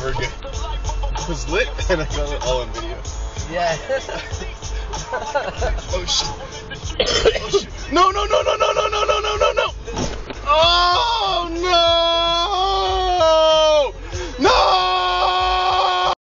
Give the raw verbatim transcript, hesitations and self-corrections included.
ever again. It was lit, and I got it all on video. Yeah. Oh shit. Oh shit. No, no, no, no,